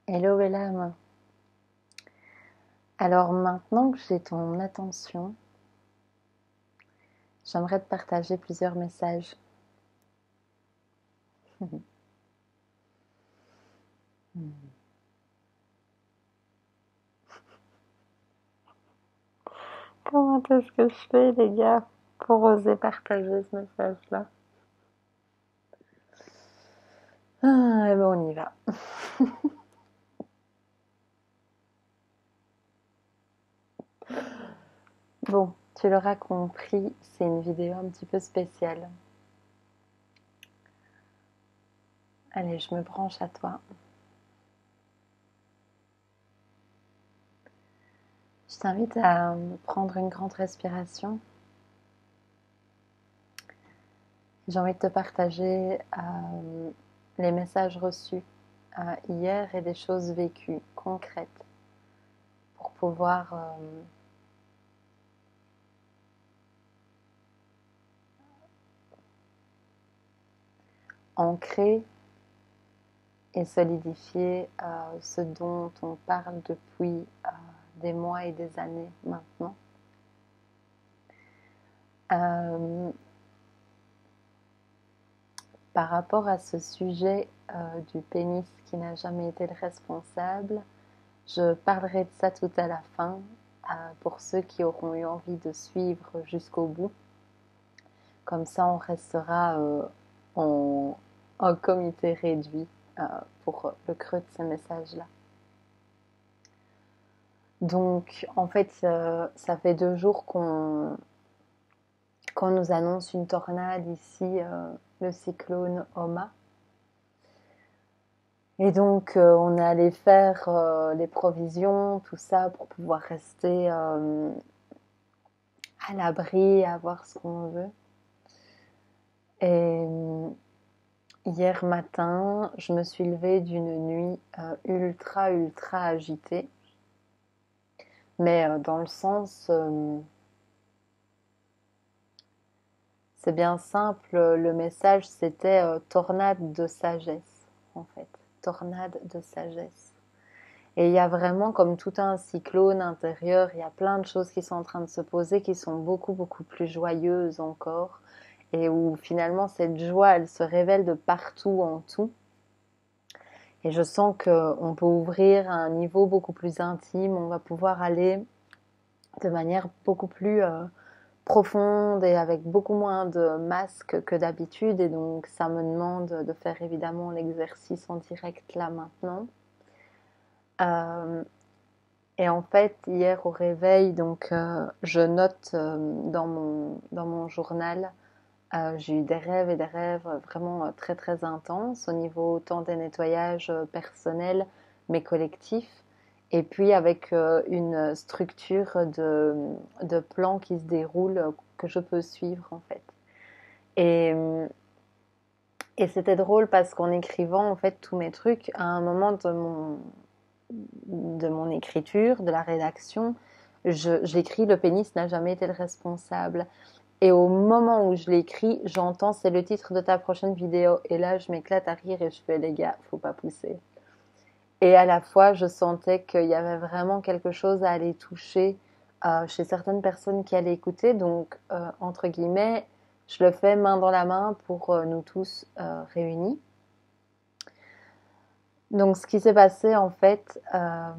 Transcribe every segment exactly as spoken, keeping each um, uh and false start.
Hello Bellam. Alors maintenant que j'ai ton attention, j'aimerais te partager plusieurs messages. Comment est-ce que je fais les gars pour oser partager ce message-là? Ah, et ben on y va. Bon, tu l'auras compris, c'est une vidéo un petit peu spéciale. Allez, je me branche à toi. Je t'invite à prendre une grande respiration. J'ai envie de te partager euh, les messages reçus euh, hier et des choses vécues, concrètes, pour pouvoir euh, ancrer et solidifier euh, ce dont on parle depuis euh, des mois et des années maintenant. Euh, par rapport à ce sujet euh, du pénis qui n'a jamais été le responsable, je parlerai de ça tout à la fin euh, pour ceux qui auront eu envie de suivre jusqu'au bout. Comme ça, on restera euh, en, en comité réduit euh, pour le creux de ces messages-là. Donc, en fait, euh, ça fait deux jours qu'on qu'on nous annonce une tornade ici, euh, le cyclone Oma. Et donc, euh, on est allé faire euh, les provisions, tout ça, pour pouvoir rester euh, à l'abri, avoir ce qu'on veut. Et hier matin, je me suis levée d'une nuit euh, ultra, ultra agitée. Mais euh, dans le sens, euh, c'est bien simple, le message c'était euh, tornade de sagesse, en fait. Tornade de sagesse. Et il y a vraiment comme tout un cyclone intérieur, il y a plein de choses qui sont en train de se poser, qui sont beaucoup, beaucoup plus joyeuses encore. Et où finalement cette joie, elle se révèle de partout en tout. Et je sens qu'on peut ouvrir à un niveau beaucoup plus intime, on va pouvoir aller de manière beaucoup plus euh, profonde et avec beaucoup moins de masques que d'habitude. Et donc ça me demande de faire évidemment l'exercice en direct là maintenant. Euh, et en fait, hier au réveil, donc euh, je note euh, dans mon dans mon journal, euh, j'ai eu des rêves et des rêves vraiment très très intenses au niveau autant des nettoyages personnels mais collectifs. Et puis avec euh, une structure de, de plans qui se déroule que je peux suivre en fait. Et, et c'était drôle parce qu'en écrivant en fait tous mes trucs, à un moment de mon, de mon écriture, de la rédaction, je, j'écris le pénis n'a jamais été le responsable. Et au moment où je l'écris, j'entends c'est le titre de ta prochaine vidéo. Et là, je m'éclate à rire et je fais les gars, faut pas pousser. Et à la fois, je sentais qu'il y avait vraiment quelque chose à aller toucher euh, chez certaines personnes qui allaient écouter. Donc, euh, entre guillemets, je le fais main dans la main pour euh, nous tous euh, réunis. Donc, ce qui s'est passé, en fait, euh,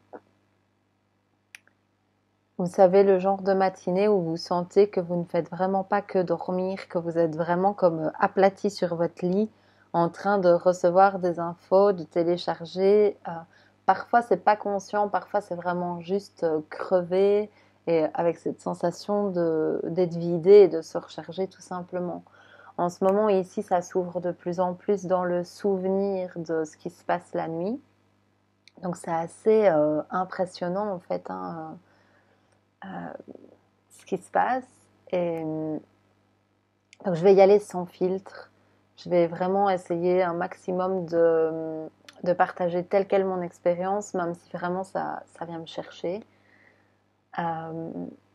vous savez, le genre de matinée où vous sentez que vous ne faites vraiment pas que dormir, que vous êtes vraiment comme aplati sur votre lit, en train de recevoir des infos, de télécharger. Euh, parfois, c'est pas conscient, parfois, c'est vraiment juste euh, crevé et avec cette sensation de, d'être vidé et de se recharger tout simplement. En ce moment, ici, ça s'ouvre de plus en plus dans le souvenir de ce qui se passe la nuit. Donc, c'est assez euh, impressionnant en fait, hein, euh, ce qui se passe. Et donc je vais y aller sans filtre. Je vais vraiment essayer un maximum de, de partager telle quelle mon expérience, même si vraiment ça, ça vient me chercher. Euh,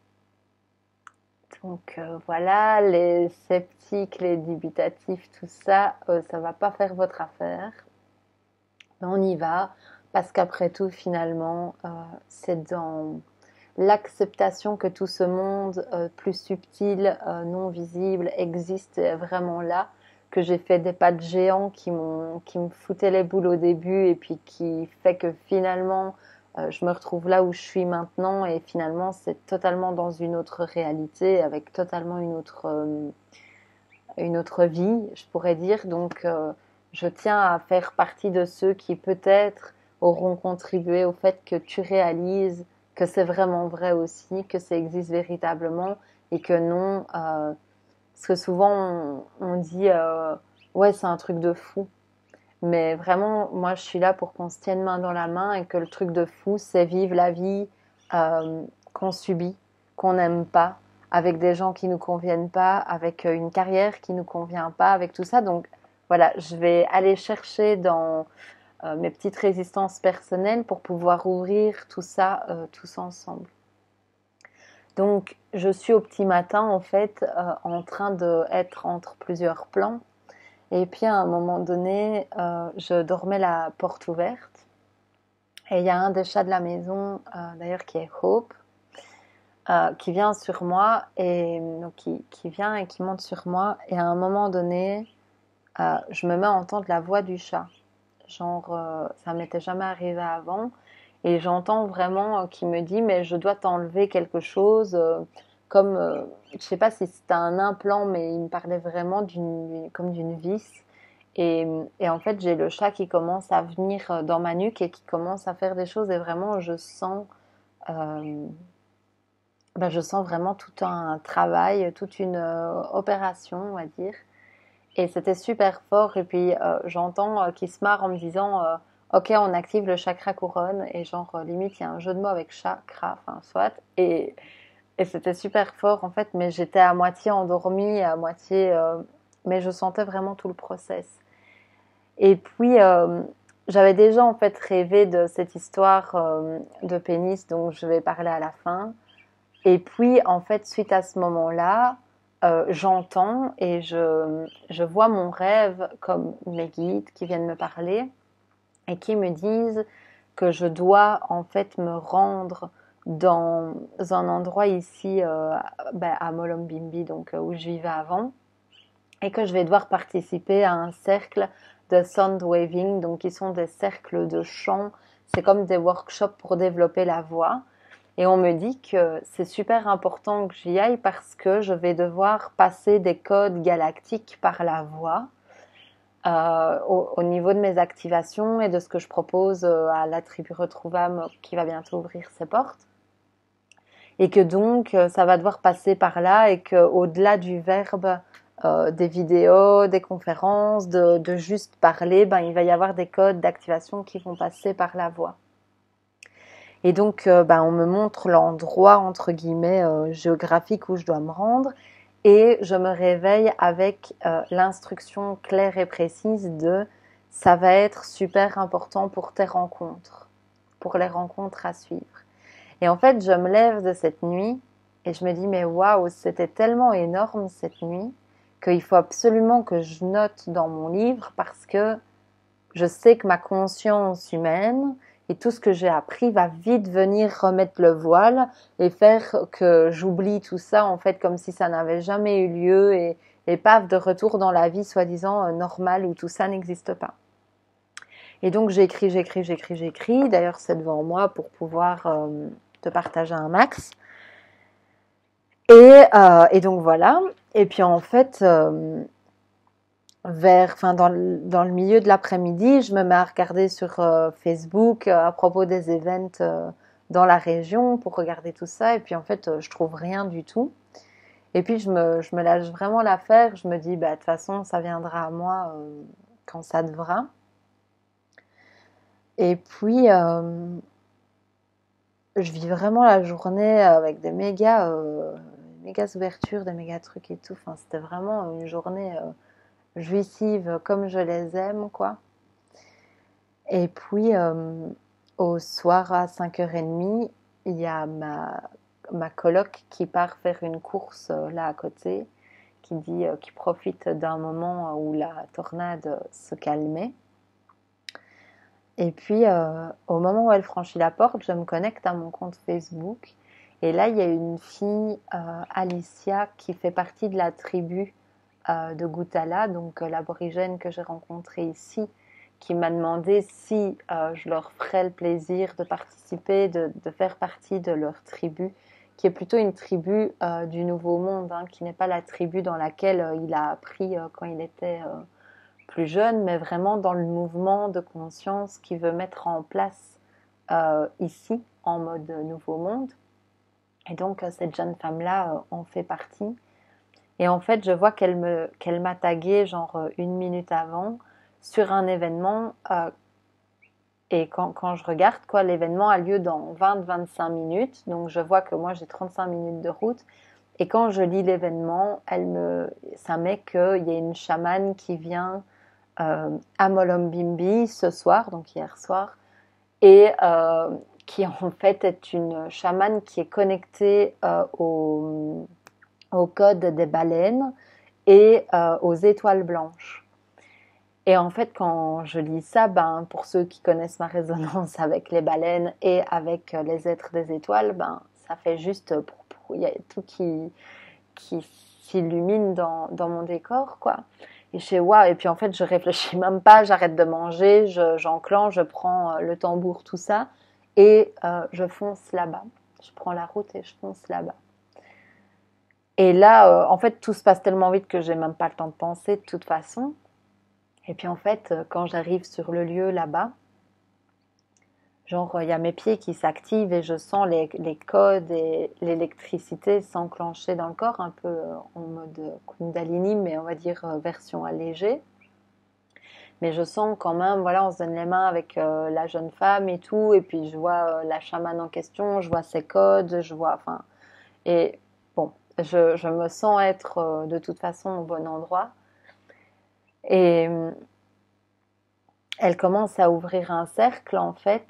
donc euh, voilà, les sceptiques, les dubitatifs, tout ça, euh, ça va pas faire votre affaire. Mais on y va. Parce qu'après tout, finalement, euh, c'est dans l'acceptation que tout ce monde euh, plus subtil, euh, non visible, existe vraiment là, que j'ai fait des pas de géant qui m'ont, qui me foutaient les boules au début et puis qui fait que finalement, euh, je me retrouve là où je suis maintenant et finalement, c'est totalement dans une autre réalité, avec totalement une autre, euh, une autre vie, je pourrais dire. Donc, euh, je tiens à faire partie de ceux qui peut-être auront contribué au fait que tu réalises que c'est vraiment vrai aussi, que ça existe véritablement et que non, euh, parce que souvent on, on dit euh, ouais c'est un truc de fou, mais vraiment moi je suis là pour qu'on se tienne main dans la main et que le truc de fou c'est vivre la vie euh, qu'on subit, qu'on n'aime pas, avec des gens qui nous conviennent pas, avec une carrière qui nous convient pas, avec tout ça. Donc voilà, je vais aller chercher dans euh, mes petites résistances personnelles pour pouvoir ouvrir tout ça euh, tous ensemble. Donc je suis au petit matin en fait euh, en train d'être entre plusieurs plans et puis à un moment donné euh, je dormais la porte ouverte et il y a un des chats de la maison euh, d'ailleurs qui est Hope euh, qui vient sur moi et donc qui, qui vient et qui monte sur moi et à un moment donné euh, je me mets à entendre la voix du chat. Genre, euh, ça m'était jamais arrivé avant. Et j'entends vraiment euh, qu'il me dit, mais je dois t'enlever quelque chose, euh, comme, euh, je sais pas si c'était un implant, mais il me parlait vraiment d'une, comme d'une vis. Et, et en fait, j'ai le chat qui commence à venir euh, dans ma nuque et qui commence à faire des choses. Et vraiment, je sens, euh, ben, je sens vraiment tout un travail, toute une euh, opération, on va dire. Et c'était super fort. Et puis, euh, j'entends euh, qu'il se marre en me disant euh, ok, on active le chakra couronne. Et genre, euh, limite, il y a un jeu de mots avec chakra, enfin, soit. Et, et c'était super fort, en fait. Mais j'étais à moitié endormie, à moitié. Euh, mais je sentais vraiment tout le process. Et puis, euh, j'avais déjà, en fait, rêvé de cette histoire euh, de pénis, dont je vais parler à la fin. Et puis, en fait, suite à ce moment-là, euh, j'entends et je, je vois mon rêve comme mes guides qui viennent me parler et qui me disent que je dois en fait me rendre dans un endroit ici euh, ben, à Molombimbi, donc euh, où je vivais avant, et que je vais devoir participer à un cercle de sound waving, donc qui sont des cercles de chant. C'est comme des workshops pour développer la voix. Et on me dit que c'est super important que j'y aille parce que je vais devoir passer des codes galactiques par la voix euh, au, au niveau de mes activations et de ce que je propose euh, à la tribu Retrouvame qui va bientôt ouvrir ses portes. Et que donc euh, ça va devoir passer par là et qu'au-delà du verbe, euh, des vidéos, des conférences, de, de juste parler, ben, il va y avoir des codes d'activation qui vont passer par la voix. Et donc, euh, ben, on me montre l'endroit, entre guillemets, euh, géographique où je dois me rendre. Et je me réveille avec euh, l'instruction claire et précise de « ça va être super important pour tes rencontres, pour les rencontres à suivre ». Et en fait, je me lève de cette nuit et je me dis « mais waouh, c'était tellement énorme cette nuit qu'il faut absolument que je note dans mon livre parce que je sais que ma conscience humaine et tout ce que j'ai appris va vite venir remettre le voile et faire que j'oublie tout ça, en fait, comme si ça n'avait jamais eu lieu et, et paf, de retour dans la vie soi-disant euh, normale où tout ça n'existe pas. Et donc, j'écris, j'écris, j'écris, j'écris. D'ailleurs, c'est devant moi pour pouvoir euh, te partager un max. Et, euh, et donc, voilà. Et puis, en fait... Euh, vers, enfin dans le, dans le milieu de l'après-midi, je me mets à regarder sur euh, Facebook euh, à propos des events euh, dans la région pour regarder tout ça. Et puis en fait, euh, je trouve rien du tout. Et puis je me, je me lâche vraiment l'affaire. Je me dis, bah de toute façon, ça viendra à moi euh, quand ça devra. Et puis, euh, je vis vraiment la journée avec des méga, euh, méga ouvertures, des méga trucs et tout. Enfin, c'était vraiment une journée... Euh, jouissive comme je les aime, quoi. Et puis, euh, au soir à cinq heures trente, il y a ma, ma coloc qui part faire une course euh, là à côté, qui dit, euh, qui profite d'un moment où la tornade se calmait. Et puis, euh, au moment où elle franchit la porte, je me connecte à mon compte Facebook. Et là, il y a une fille, euh, Alicia, qui fait partie de la tribu euh, de Gutala, donc euh, l'aborigène que j'ai rencontré ici, qui m'a demandé si euh, je leur ferais le plaisir de participer, de, de faire partie de leur tribu, qui est plutôt une tribu euh, du Nouveau Monde, hein, qui n'est pas la tribu dans laquelle euh, il a appris euh, quand il était euh, plus jeune, mais vraiment dans le mouvement de conscience qu'il veut mettre en place euh, ici, en mode Nouveau Monde. Et donc, euh, cette jeune femme-là euh, en fait partie. Et en fait, je vois qu'elle me, qu'elle m'a tagué genre euh, une minute avant sur un événement. Euh, et quand, quand je regarde, quoi, l'événement a lieu dans vingt à vingt-cinq minutes. Donc, je vois que moi, j'ai trente-cinq minutes de route. Et quand je lis l'événement, elle me, ça met qu'il y a une chamane qui vient euh, à Molombimbi ce soir, donc hier soir, et euh, qui en fait est une chamane qui est connectée euh, au, au code des baleines et euh, aux étoiles blanches. Et en fait, quand je lis ça, ben, pour ceux qui connaissent ma résonance avec les baleines et avec les êtres des étoiles, ben, ça fait juste, pour, pour, il y a tout qui, qui s'illumine dans, dans mon décor, quoi. Et je sais, waouh, et puis en fait, je réfléchis même pas, j'arrête de manger, je, j'enclenche, je prends le tambour, tout ça, et euh, je fonce là-bas. Je prends la route et je fonce là-bas. Et là, euh, en fait, tout se passe tellement vite que j'ai même pas le temps de penser de toute façon. Et puis en fait, quand j'arrive sur le lieu là-bas, genre il y a mes pieds qui s'activent et je sens les, les codes et l'électricité s'enclencher dans le corps, un peu en mode Kundalini, mais on va dire version allégée. Mais je sens quand même, voilà, on se donne les mains avec euh, la jeune femme et tout, et puis je vois euh, la chamane en question, je vois ses codes, je vois, enfin, et bon, je, je me sens être euh, de toute façon au bon endroit. Et elle commence à ouvrir un cercle en fait,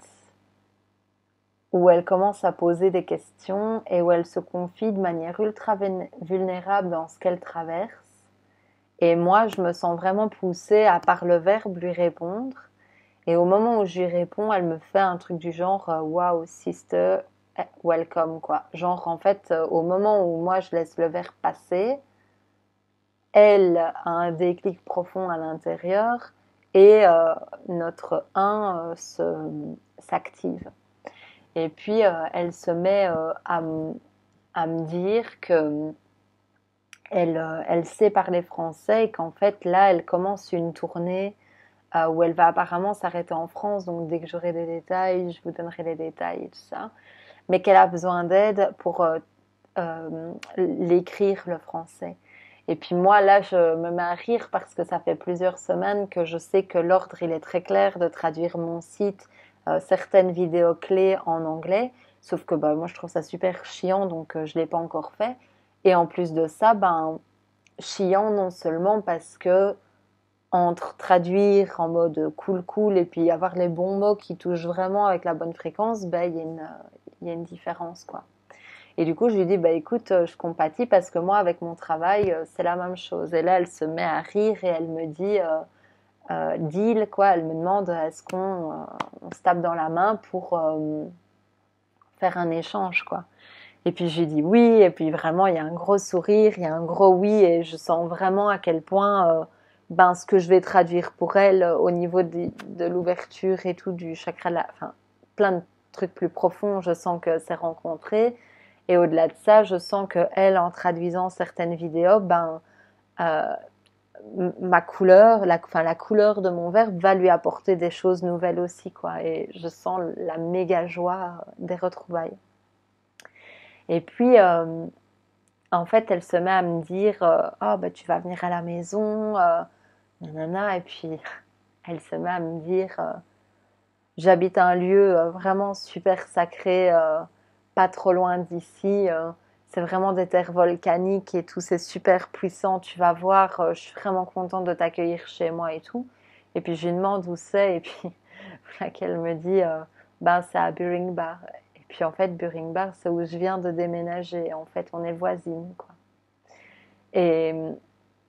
où elle commence à poser des questions et où elle se confie de manière ultra vulnérable dans ce qu'elle traverse. Et moi, je me sens vraiment poussée à, par le verbe, lui répondre. Et au moment où je lui réponds, elle me fait un truc du genre euh, wow, sister, welcome, quoi. Genre, en fait, euh, au moment où moi je laisse le verbe passer, elle a un déclic profond à l'intérieur et euh, notre un euh, se, s'active. Et puis, euh, elle se met euh, à, à me dire que elle, euh, elle sait parler français et qu'en fait, là, elle commence une tournée euh, où elle va apparemment s'arrêter en France. Donc, dès que j'aurai des détails, je vous donnerai les détails et tout ça. Mais qu'elle a besoin d'aide pour euh, euh, l'écrire, le français. Et puis moi, là, je me mets à rire parce que ça fait plusieurs semaines que je sais que l'ordre, il est très clair de traduire mon site, euh, certaines vidéos clés en anglais. Sauf que bah, moi, je trouve ça super chiant, donc euh, je ne l'ai pas encore fait. Et en plus de ça, ben, chiant non seulement parce que entre traduire en mode cool cool et puis avoir les bons mots qui touchent vraiment avec la bonne fréquence, ben, il y a une, il y a une différence, quoi. Et du coup, je lui dis, bah écoute, je compatis parce que moi, avec mon travail, c'est la même chose. Et là, elle se met à rire et elle me dit, euh, euh, deal, quoi. Elle me demande, est-ce qu'on euh, on se tape dans la main pour euh, faire un échange, quoi. Et puis, je lui dis oui. Et puis, vraiment, il y a un gros sourire, il y a un gros oui. Et je sens vraiment à quel point, euh, ben, ce que je vais traduire pour elle euh, au niveau de, de l'ouverture et tout, du chakra, la, enfin, plein de trucs plus profonds, je sens que c'est rencontré. Et au-delà de ça, je sens que elle, en traduisant certaines vidéos, ben, euh, ma couleur, la, enfin, la couleur de mon verbe va lui apporter des choses nouvelles aussi, quoi. Et je sens la méga joie des retrouvailles. Et puis, euh, en fait, elle se met à me dire, euh, oh, bah, tu vas venir à la maison, euh, nanana. Et puis, elle se met à me dire, euh, j'habite un lieu euh, vraiment super sacré, euh, pas trop loin d'ici. Euh, c'est vraiment des terres volcaniques et tout, c'est super puissant. Tu vas voir, euh, je suis vraiment contente de t'accueillir chez moi et tout. Et puis je lui demande où c'est et puis voilà qu'elle me dit, euh, ben c'est à Buring Bar. Et puis en fait, Buring Bar, c'est où je viens de déménager. En fait, on est voisines, quoi. Et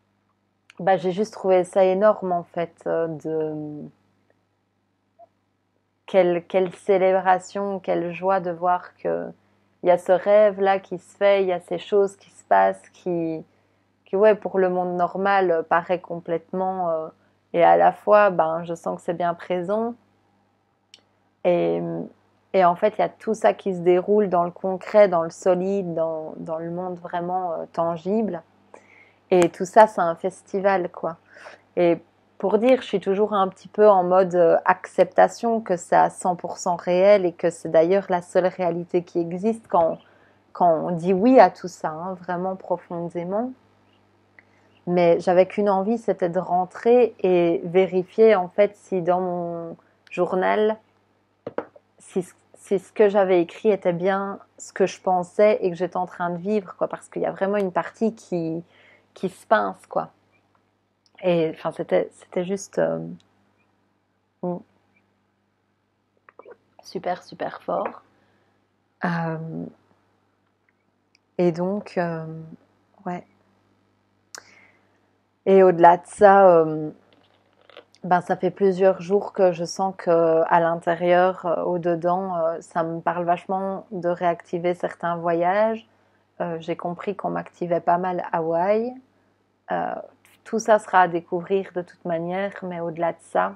bah, j'ai juste trouvé ça énorme en fait euh, de quelle, quelle célébration, quelle joie de voir que il y a ce rêve-là qui se fait, il y a ces choses qui se passent, qui, qui ouais, pour le monde normal, euh, paraît complètement... euh, et à la fois, ben, je sens que c'est bien présent. Et, et en fait, il y a tout ça qui se déroule dans le concret, dans le solide, dans, dans le monde vraiment euh, tangible. Et tout ça, c'est un festival, quoi. Et pour dire, je suis toujours un petit peu en mode euh, acceptation que c'est à cent pour cent réel et que c'est d'ailleurs la seule réalité qui existe quand, quand on dit oui à tout ça, hein, vraiment profondément. Mais j'avais qu'une envie, c'était de rentrer et vérifier en fait si dans mon journal, si, si ce que j'avais écrit était bien ce que je pensais et que j'étais en train de vivre, quoi, parce qu'il y a vraiment une partie qui, qui se pince, quoi. Et enfin, c'était, c'était juste euh, super, super fort. Euh, et donc, euh, ouais. Et au-delà de ça, euh, ben, ça fait plusieurs jours que je sens que à l'intérieur, euh, au-dedans, euh, ça me parle vachement de réactiver certains voyages. Euh, j'ai compris qu'on m'activait pas mal à Hawaï. Euh, tout ça sera à découvrir de toute manière, mais au-delà de ça,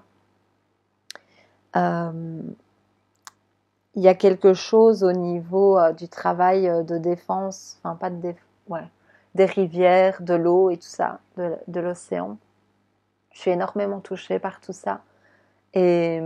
euh, il y a quelque chose au niveau euh, du travail euh, de défense, enfin pas de défense, ouais, des rivières, de l'eau et tout ça, de, de l'océan. Je suis énormément touchée par tout ça. Et,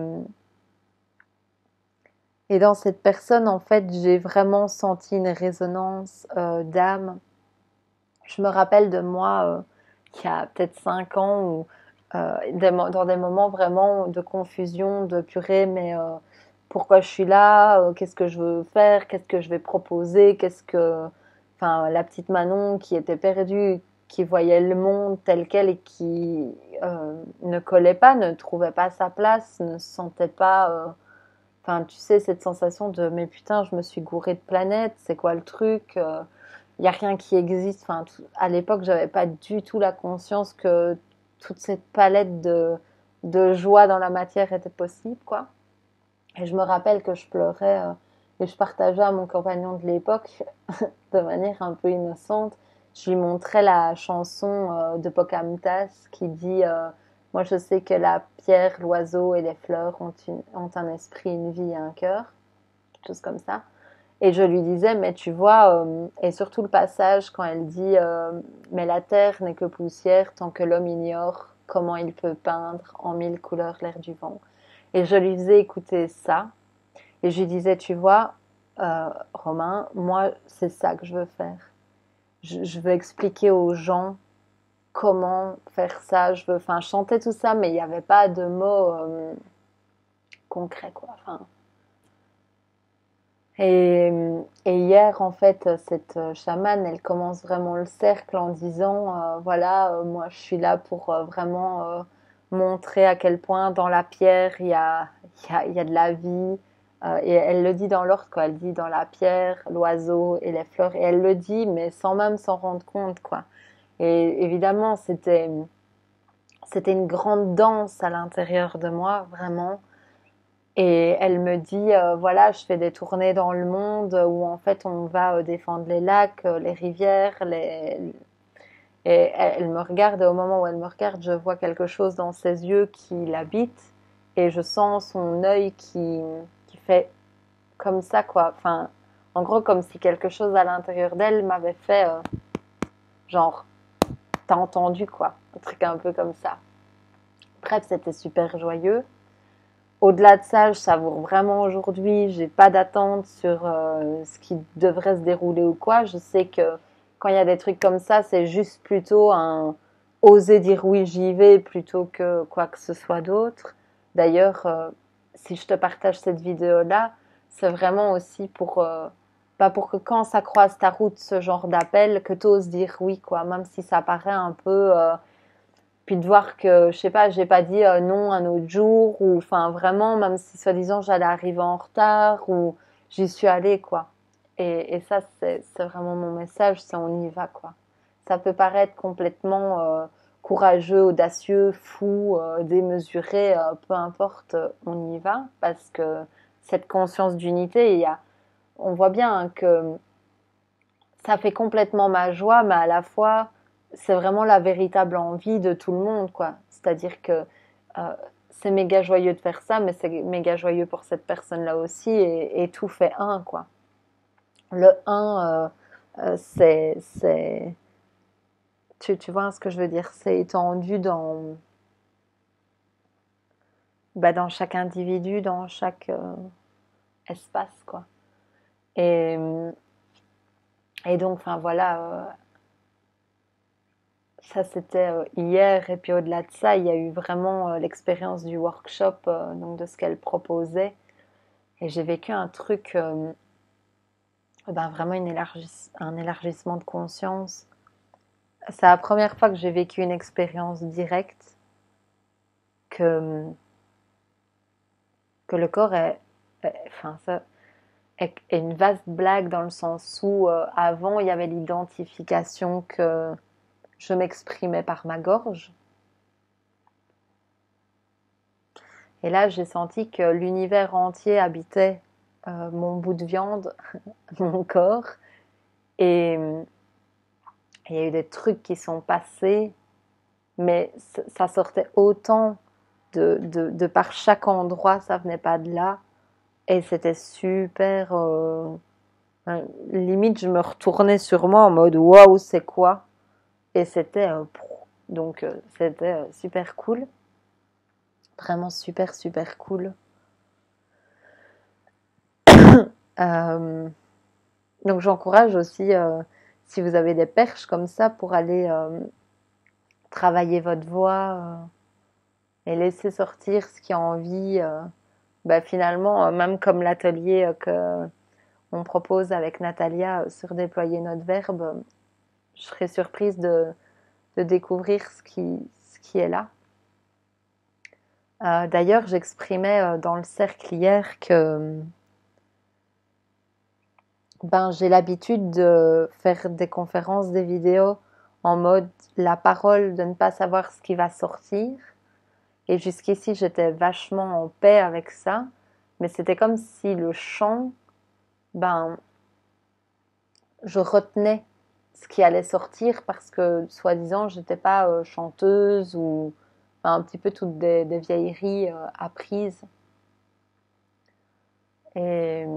et dans cette personne, en fait, j'ai vraiment senti une résonance euh, d'âme. Je me rappelle de moi euh, il y a peut-être cinq ans, où, euh, des, dans des moments vraiment de confusion, de purée, mais euh, pourquoi je suis là, euh, qu'est-ce que je veux faire, qu'est-ce que je vais proposer, qu'est-ce que... Enfin, la petite Manon qui était perdue, qui voyait le monde tel quel et qui euh, ne collait pas, ne trouvait pas sa place, ne se sentait pas... euh, Enfin, tu sais, cette sensation de mais putain, je me suis gourée de planète, c'est quoi le truc? Il euh, n'y a rien qui existe. Enfin, tout, à l'époque, j'avais pas du tout la conscience que toute cette palette de, de joie dans la matière était possible, quoi. Et je me rappelle que je pleurais euh, et je partageais à mon compagnon de l'époque, de manière un peu innocente, je lui montrais la chanson euh, de Pocahontas qui dit euh, moi je sais que la pierre, l'oiseau et les fleurs ont, une, ont un esprit, une vie et un cœur, quelque chose comme ça. Et je lui disais, mais tu vois, euh, et surtout le passage quand elle dit euh, mais la terre n'est que poussière tant que l'homme ignore comment il peut peindre en mille couleurs l'air du vent. Et je lui faisais écouter ça. Et je lui disais, tu vois, euh, Romain, moi, c'est ça que je veux faire. Je, je veux expliquer aux gens comment faire ça. Je veux, enfin, chanter tout ça, mais il n'y avait pas de mots euh, concrets, quoi. Enfin, et, et hier, en fait, cette chamane, elle commence vraiment le cercle en disant, euh, voilà, euh, moi, je suis là pour euh, vraiment euh, montrer à quel point dans la pierre, il y a, il y a, il y a de la vie. Euh, et elle le dit dans l'ordre, quoi. Elle dit dans la pierre, l'oiseau et les fleurs. Et elle le dit, mais sans même s'en rendre compte, quoi. Et évidemment, c'était, c'était une grande danse à l'intérieur de moi, vraiment. Et elle me dit, euh, voilà, je fais des tournées dans le monde où en fait on va euh, défendre les lacs, euh, les rivières, les... Et elle, elle me regarde et au moment où elle me regarde, je vois quelque chose dans ses yeux qui l'habite et je sens son œil qui, qui fait comme ça, quoi. Enfin, en gros, comme si quelque chose à l'intérieur d'elle m'avait fait, euh, genre, t'as entendu, quoi. Un truc un peu comme ça. Bref, c'était super joyeux. Au-delà de ça, je savoure vraiment aujourd'hui. J'ai pas d'attente sur euh, ce qui devrait se dérouler ou quoi. Je sais que quand il y a des trucs comme ça, c'est juste plutôt un oser dire oui, j'y vais plutôt que quoi que ce soit d'autre. D'ailleurs, euh, si je te partage cette vidéo-là, c'est vraiment aussi pour euh, pas pour que quand ça croise ta route, ce genre d'appel, que tu oses dire oui, quoi, même si ça paraît un peu euh, puis de voir que, je sais pas, j'ai pas dit euh, non un autre jour, ou enfin vraiment, même si soi-disant j'allais arriver en retard, ou j'y suis allée, quoi. Et, et ça, c'est, c'est vraiment mon message, c'est on y va, quoi. Ça peut paraître complètement euh, courageux, audacieux, fou, euh, démesuré, euh, peu importe, on y va parce que cette conscience d'unité, il y a, on voit bien hein, que ça fait complètement ma joie, mais à la fois c'est vraiment la véritable envie de tout le monde, quoi. C'est-à-dire que euh, c'est méga joyeux de faire ça, mais c'est méga joyeux pour cette personne-là aussi, et, et tout fait un, quoi. Le un, euh, euh, c'est, c'est, tu, tu vois ce que je veux dire, c'est étendu dans, bah, dans chaque individu, dans chaque euh, espace, quoi. Et, et donc, enfin voilà, euh, ça c'était euh, hier, et puis au-delà de ça, il y a eu vraiment euh, l'expérience du workshop, euh, donc de ce qu'elle proposait, et j'ai vécu un truc, euh, ben vraiment une élargis- un élargissement de conscience. C'est la première fois que j'ai vécu une expérience directe que, que le corps est, est- enfin ça, est, est une vaste blague dans le sens où euh, avant il y avait l'identification que je m'exprimais par ma gorge. Et là, j'ai senti que l'univers entier habitait euh, mon bout de viande, mon corps. Et il y a eu des trucs qui sont passés, mais ça sortait autant de, de, de par chaque endroit, ça venait pas de là. Et c'était super. Euh, limite, je me retournais sur moi en mode waouh, c'est quoi? Et c'était. Euh, donc, euh, c'était euh, super cool. Vraiment super, super cool. Euh, donc j'encourage aussi, euh, si vous avez des perches comme ça, pour aller euh, travailler votre voix euh, et laisser sortir ce qui a envie. Euh, bah, finalement, euh, même comme l'atelier euh, que on propose avec Natalia euh, sur déployer notre verbe, euh, je serais surprise de, de découvrir ce qui, ce qui est là. Euh, D'ailleurs, j'exprimais euh, dans le cercle hier que ben, j'ai l'habitude de faire des conférences, des vidéos en mode la parole, de ne pas savoir ce qui va sortir. Et jusqu'ici, j'étais vachement en paix avec ça. Mais c'était comme si le chant, ben, je retenais ce qui allait sortir parce que, soi-disant, j'étais pas euh, chanteuse ou enfin, un petit peu toutes des, des vieilleries euh, apprises. Et,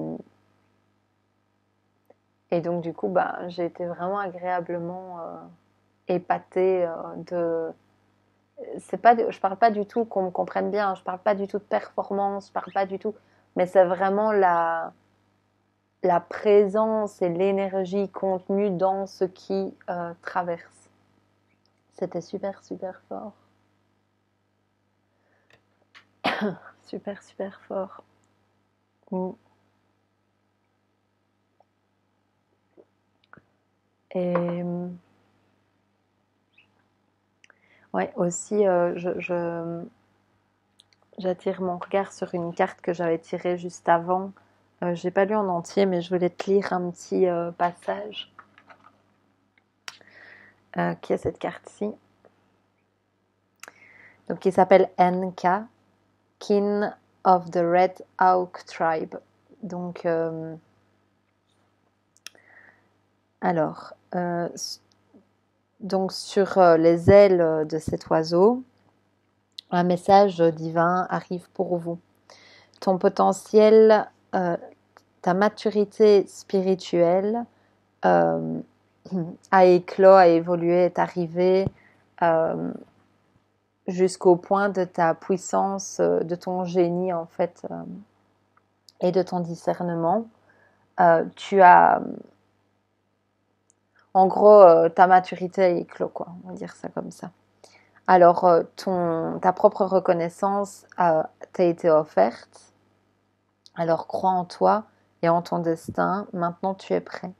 et donc, du coup, ben, j'ai été vraiment agréablement euh, épatée euh, de c'est pas, je parle pas du tout qu'on me comprenne bien, je parle pas du tout de performance, je parle pas du tout, mais c'est vraiment la, la présence et l'énergie contenue dans ce qui euh, traverse. C'était super, super fort. Super, super fort. Mm. Et ouais, aussi, euh, je, je, j'attire mon regard sur une carte que j'avais tirée juste avant. Euh, j'ai pas lu en entier, mais je voulais te lire un petit euh, passage euh, qui est cette carte-ci. Donc, qui s'appelle N K, Kin of the Red Hawk Tribe. Donc, euh, alors, euh, donc sur euh, les ailes de cet oiseau, un message divin arrive pour vous. Ton potentiel, euh, ta maturité spirituelle euh, a éclos, a évolué, est arrivée euh, jusqu'au point de ta puissance, de ton génie en fait, euh, et de ton discernement. Euh, tu as, en gros, euh, ta maturité est éclos, quoi. On va dire ça comme ça. Alors, euh, ton, ta propre reconnaissance euh, t'a été offerte. Alors, crois en toi et en ton destin. Maintenant, tu es prêt.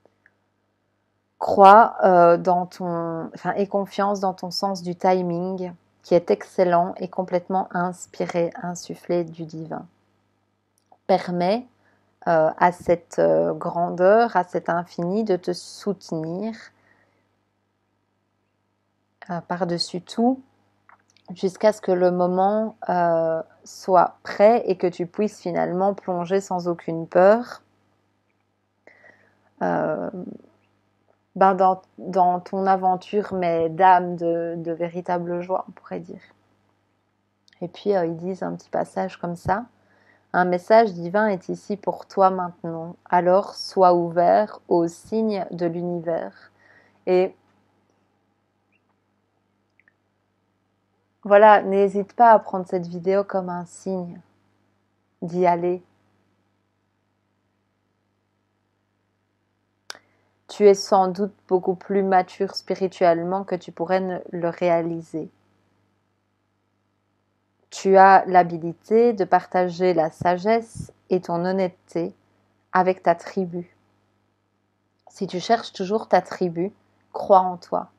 Crois euh, dans ton, enfin, aie confiance dans ton sens du timing, qui est excellent et complètement inspiré, insufflé du divin. Permets euh, à cette euh, grandeur, à cet infini de te soutenir euh, par-dessus tout, jusqu'à ce que le moment euh, soit prêt et que tu puisses finalement plonger sans aucune peur euh, ben dans, dans ton aventure, mais d'âme, de, de véritable joie, on pourrait dire. Et puis euh, ils disent un petit passage comme ça: un message divin est ici pour toi maintenant, alors sois ouvert aux signes de l'univers. Et voilà, n'hésite pas à prendre cette vidéo comme un signe d'y aller. Tu es sans doute beaucoup plus mature spirituellement que tu pourrais le réaliser. Tu as l'habilité de partager la sagesse et ton honnêteté avec ta tribu. Si tu cherches toujours ta tribu, crois en toi.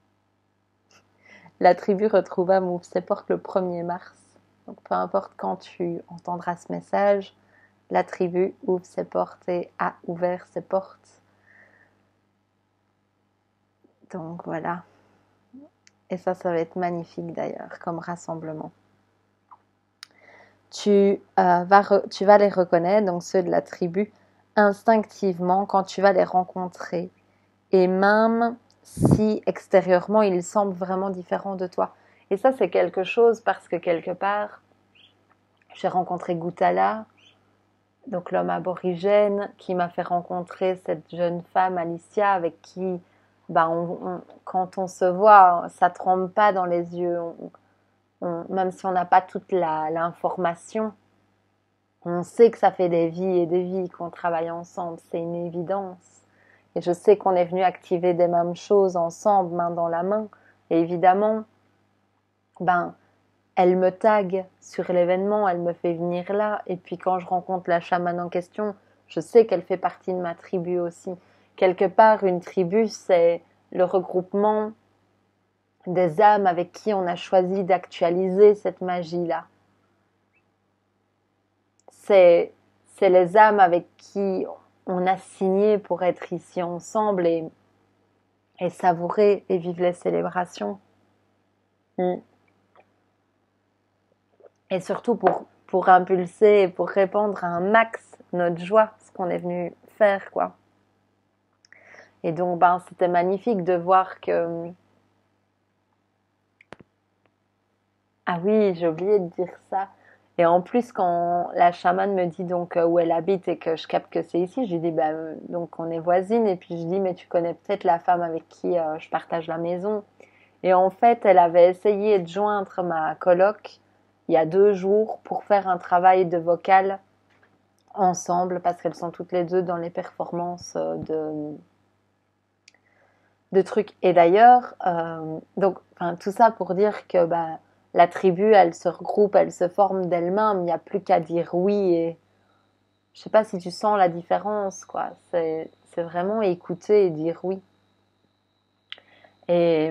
La tribu retrouva Move ses portes le premier mars. Donc peu importe quand tu entendras ce message, la tribu ouvre ses portes et a ouvert ses portes. Donc voilà. Et ça, ça va être magnifique d'ailleurs comme rassemblement. Tu, euh, vas re- tu vas les reconnaître, donc ceux de la tribu, instinctivement quand tu vas les rencontrer. Et même si extérieurement ils semblent vraiment différents de toi. Et ça, c'est quelque chose parce que quelque part, j'ai rencontré Goutala, donc l'homme aborigène, qui m'a fait rencontrer cette jeune femme, Alicia, avec qui, ben, on, on, quand on se voit, ça tremble pas dans les yeux. On, on, même si on n'a pas toute la, l'information, on sait que ça fait des vies et des vies qu'on travaille ensemble. C'est une évidence. Et je sais qu'on est venu activer des mêmes choses ensemble, main dans la main. Et évidemment, ben, elle me tague sur l'événement, elle me fait venir là. Et puis quand je rencontre la chamane en question, je sais qu'elle fait partie de ma tribu aussi. Quelque part, une tribu, c'est le regroupement des âmes avec qui on a choisi d'actualiser cette magie-là. C'est, c'est les âmes avec qui on a signé pour être ici ensemble et, et savourer et vivre les célébrations. Mm. Et surtout pour, pour impulser et pour répandre à un max notre joie, ce qu'on est venu faire, quoi. Et donc, ben, c'était magnifique de voir que... Ah oui, j'ai oublié de dire ça. Et en plus, quand la chamane me dit donc où elle habite et que je capte que c'est ici, je lui dis, bah, donc on est voisines. Et puis je dis, mais tu connais peut-être la femme avec qui euh, je partage la maison. Et en fait, elle avait essayé de joindre ma coloc il y a deux jours pour faire un travail de vocal ensemble parce qu'elles sont toutes les deux dans les performances de, de trucs. Et d'ailleurs, euh, donc, enfin, tout ça pour dire que bah, la tribu, elle se regroupe, elle se forme d'elle-même. Il n'y a plus qu'à dire oui. Et je sais pas si tu sens la différence, quoi. C'est, c'est vraiment écouter et dire oui. Et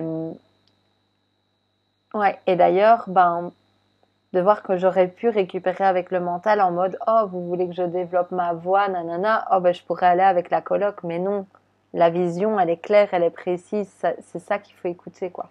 ouais. Et d'ailleurs, ben, de voir que j'aurais pu récupérer avec le mental en mode oh vous voulez que je développe ma voix nanana, oh ben je pourrais aller avec la coloc, mais non, la vision elle est claire, elle est précise, c'est ça qu'il faut écouter, quoi.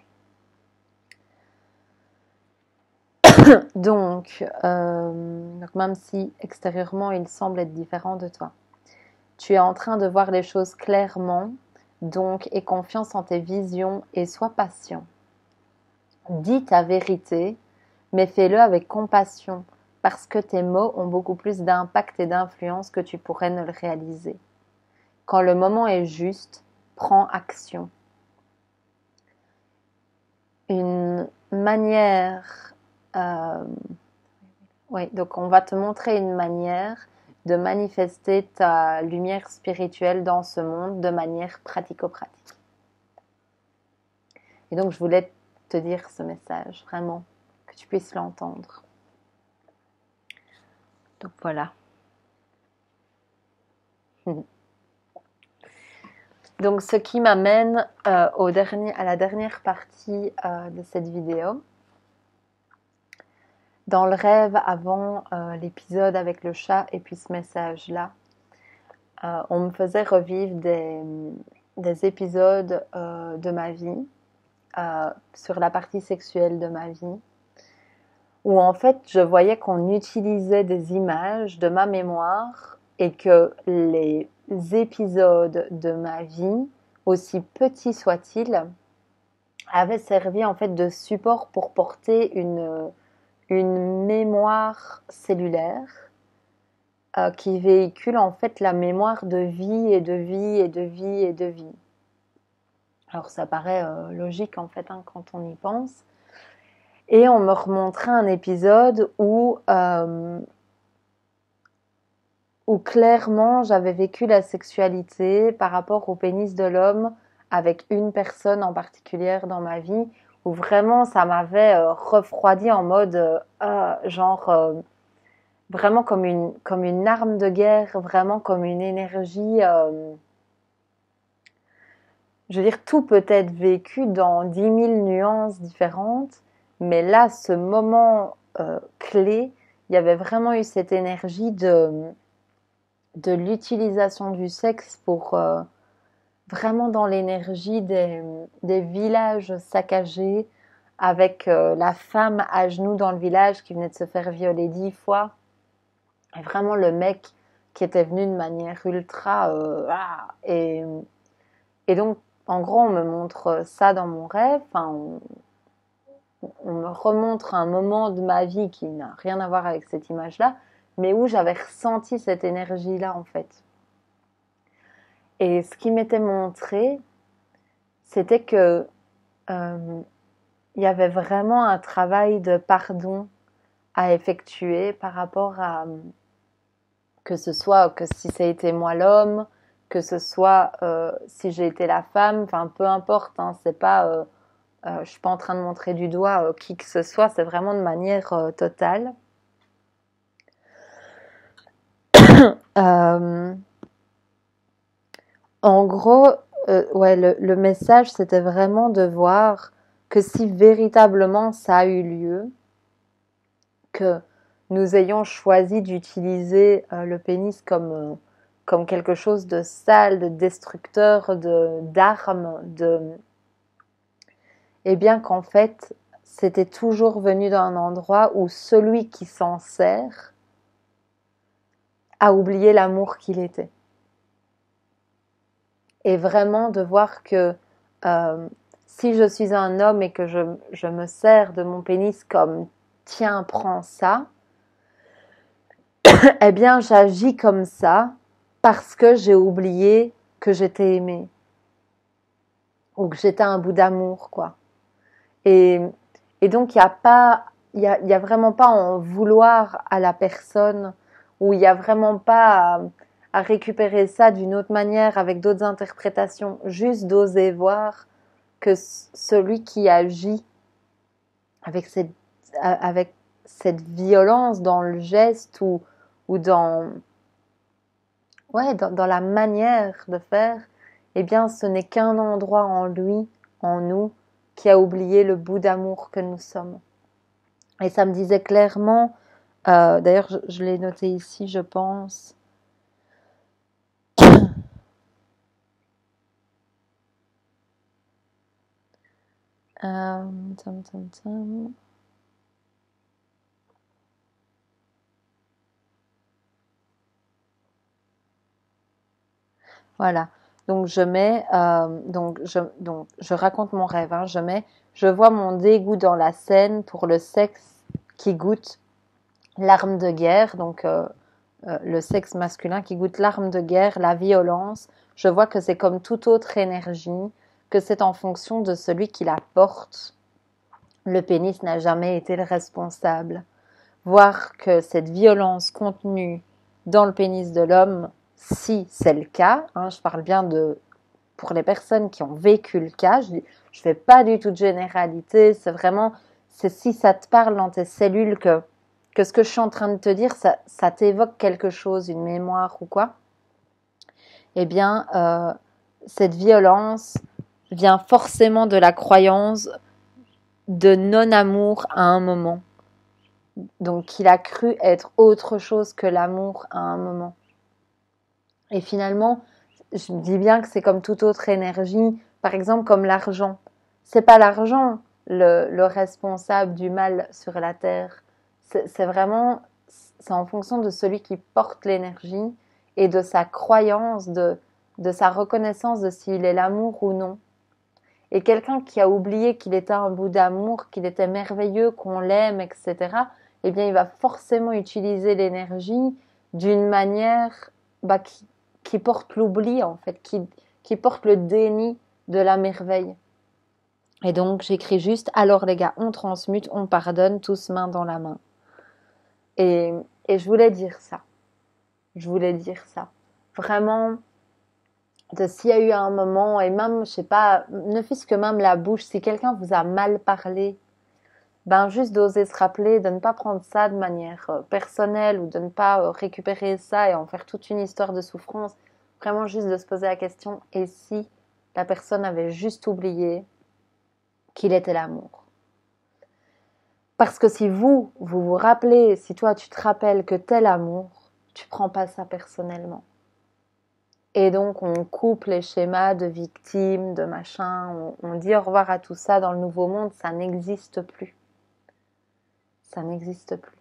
donc, euh, donc même si extérieurement il semble être différent de toi, tu es en train de voir les choses clairement, donc aie confiance en tes visions et sois patient. Dis ta vérité, mais fais-le avec compassion, parce que tes mots ont beaucoup plus d'impact et d'influence que tu pourrais ne le réaliser. Quand le moment est juste, prends action. Une manière... Euh, oui, donc on va te montrer une manière de manifester ta lumière spirituelle dans ce monde de manière pratico-pratique. Et donc je voulais te dire ce message, vraiment, que tu puisses l'entendre. Donc voilà. Donc ce qui m'amène euh, au dernier, à la dernière partie euh, de cette vidéo. Dans le rêve avant euh, l'épisode avec le chat et puis ce message-là, euh, on me faisait revivre des, des épisodes euh, de ma vie euh, sur la partie sexuelle de ma vie, où en fait je voyais qu'on utilisait des images de ma mémoire et que les épisodes de ma vie, aussi petits soient-ils, avaient servi en fait de support pour porter une, une mémoire cellulaire euh, qui véhicule en fait la mémoire de vie et de vie et de vie et de vie. Alors ça paraît euh, logique en fait hein, quand on y pense. Et on me remontrait un épisode où, euh, où clairement j'avais vécu la sexualité par rapport au pénis de l'homme avec une personne en particulier dans ma vie, où vraiment ça m'avait euh, refroidi en mode euh, ah, genre euh, vraiment comme une, comme une arme de guerre, vraiment comme une énergie. Euh, je veux dire, tout peut être vécu dans dix mille nuances différentes, mais là, ce moment euh, clé, il y avait vraiment eu cette énergie de, de l'utilisation du sexe pour euh, vraiment dans l'énergie des, des villages saccagés, avec euh, la femme à genoux dans le village qui venait de se faire violer dix fois, et vraiment le mec qui était venu de manière ultra... Euh, ah, et, et donc, en gros, on me montre ça dans mon rêve, enfin, on, on me remontre un moment de ma vie qui n'a rien à voir avec cette image-là, mais où j'avais ressenti cette énergie-là, en fait. Et ce qui m'était montré, c'était que euh, il y avait vraiment un travail de pardon à effectuer par rapport à que ce soit que si ça a été moi l'homme, que ce soit euh, si j'ai été la femme, enfin peu importe, hein, c'est pas, euh, euh, je suis pas en train de montrer du doigt euh, qui que ce soit, c'est vraiment de manière euh, totale. Euh, en gros, euh, ouais, le, le message c'était vraiment de voir que si véritablement ça a eu lieu, que nous ayons choisi d'utiliser euh, le pénis comme euh, comme quelque chose de sale, de destructeur, de d'arme, de et bien qu'en fait c'était toujours venu d'un endroit où celui qui s'en sert a oublié l'amour qu'il était. Et vraiment de voir que euh, si je suis un homme et que je, je me sers de mon pénis comme tiens, prends ça, eh bien j'agis comme ça parce que j'ai oublié que j'étais aimée ou que j'étais un bout d'amour, quoi. Et, et donc il y a pas, il y a, il y a vraiment pas à en vouloir à la personne, ou il y a vraiment pas à, à récupérer ça d'une autre manière avec d'autres interprétations, juste d'oser voir que celui qui agit avec cette, avec cette violence dans le geste ou, ou dans, ouais, dans, dans la manière de faire, eh bien, ce n'est qu'un endroit en lui, en nous, qui a oublié le bout d'amour que nous sommes. Et ça me disait clairement, euh, d'ailleurs, je, je l'ai noté ici, je pense. Euh, tam, tam, tam. Voilà. Donc je mets, euh, donc je, donc je raconte mon rêve. Hein, je mets, je vois mon dégoût dans la scène pour le sexe qui goûte l'arme de guerre. Donc euh, euh, le sexe masculin qui goûte l'arme de guerre, la violence. Je vois que c'est comme toute autre énergie, que c'est en fonction de celui qui la porte. Le pénis n'a jamais été le responsable. Voir que cette violence contenue dans le pénis de l'homme, si c'est le cas, hein, je parle bien de pour les personnes qui ont vécu le cas, je ne fais pas du tout de généralité, c'est vraiment, c'est si ça te parle dans tes cellules que, que ce que je suis en train de te dire, ça, ça t'évoque quelque chose, une mémoire ou quoi, eh bien, euh, cette violence vient forcément de la croyance de non-amour à un moment. Donc, qu'il a cru être autre chose que l'amour à un moment. Et finalement, je me dis bien que c'est comme toute autre énergie, par exemple comme l'argent. c'est pas l'argent le, le responsable du mal sur la terre. C'est, c'est vraiment, c'est en fonction de celui qui porte l'énergie et de sa croyance, de, de sa reconnaissance de s'il est l'amour ou non. Et quelqu'un qui a oublié qu'il était un bout d'amour, qu'il était merveilleux, qu'on l'aime, et cetera, eh bien, il va forcément utiliser l'énergie d'une manière bah, qui, qui porte l'oubli, en fait, qui, qui porte le déni de la merveille. Et donc, j'écris juste, alors les gars, on transmute, on pardonne, tous main dans la main. Et, et je voulais dire ça. Je voulais dire ça. Vraiment, de s'il y a eu un moment, et même, je sais pas, ne fût-ce que même la bouche, si quelqu'un vous a mal parlé, ben juste d'oser se rappeler, de ne pas prendre ça de manière euh, personnelle ou de ne pas euh, récupérer ça et en faire toute une histoire de souffrance. Vraiment juste de se poser la question, et si la personne avait juste oublié qu'il était l'amour? Parce que si vous, vous vous rappelez, si toi tu te rappelles que t'es l'amour, tu prends pas ça personnellement. Et donc on coupe les schémas de victimes, de machin, on, on dit au revoir à tout ça dans le nouveau monde, ça n'existe plus. Ça n'existe plus.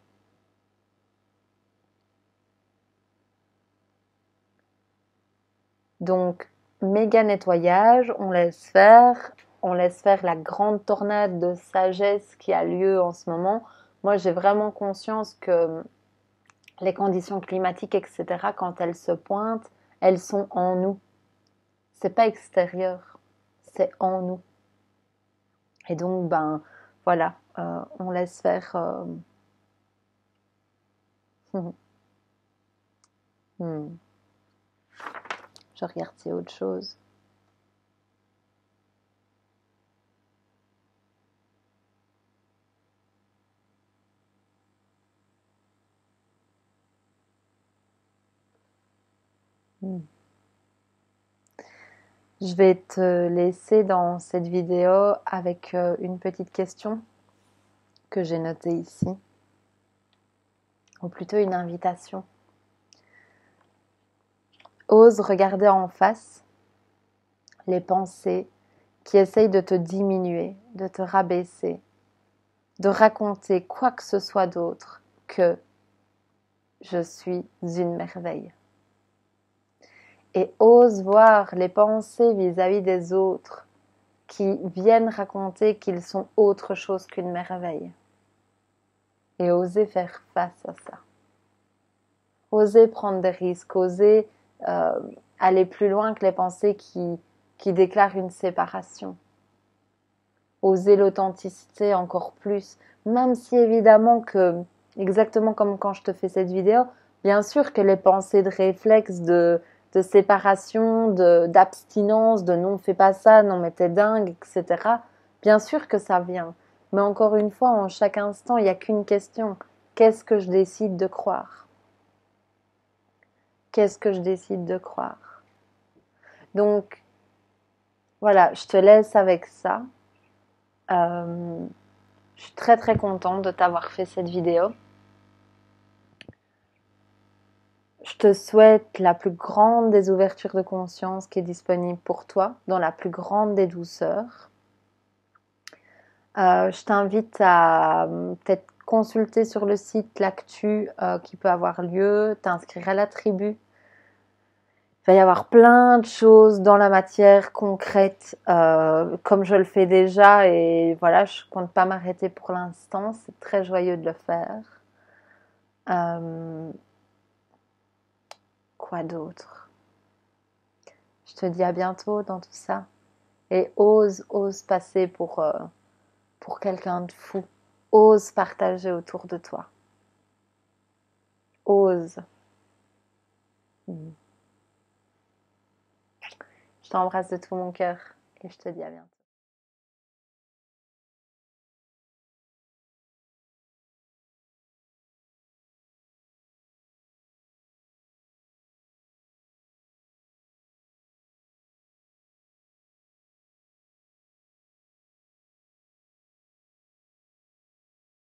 Donc, méga nettoyage, on laisse faire, on laisse faire la grande tornade de sagesse qui a lieu en ce moment. Moi, j'ai vraiment conscience que les conditions climatiques, et cetera, quand elles se pointent, elles sont en nous. C'est pas extérieur, c'est en nous. Et donc, ben, voilà, euh, on laisse faire. Euh... hmm. Je regarde s'il y a autre chose. Hmm. Je vais te laisser dans cette vidéo avec une petite question que j'ai notée ici, ou plutôt une invitation. Ose regarder en face les pensées qui essayent de te diminuer, de te rabaisser, de raconter quoi que ce soit d'autre que je suis une merveille. Et ose voir les pensées vis-à-vis des autres qui viennent raconter qu'ils sont autre chose qu'une merveille. Et oser faire face à ça. Oser prendre des risques, oser euh, aller plus loin que les pensées qui, qui déclarent une séparation. Oser l'authenticité encore plus, même si évidemment que, exactement comme quand je te fais cette vidéo, bien sûr que les pensées de réflexe, de, de séparation, de, d'abstinence, de non fais pas ça, non mais t'es dingue, et cetera, bien sûr que ça vient. Mais encore une fois, en chaque instant, il n'y a qu'une question. Qu'est-ce que je décide de croire ? Qu'est-ce que je décide de croire ? Donc, voilà, je te laisse avec ça. Euh, je suis très très contente de t'avoir fait cette vidéo. Je te souhaite la plus grande des ouvertures de conscience qui est disponible pour toi, dans la plus grande des douceurs. Euh, je t'invite à peut-être consulter sur le site l'actu euh, qui peut avoir lieu, t'inscrire à la tribu. Il va y avoir plein de choses dans la matière concrète, euh, comme je le fais déjà, et voilà, je compte pas m'arrêter pour l'instant, c'est très joyeux de le faire. Euh, quoi d'autre ? Je te dis à bientôt dans tout ça, et ose, ose passer pour, euh, pour quelqu'un de fou, ose partager autour de toi, ose. Je t'embrasse de tout mon cœur, et je te dis à bientôt.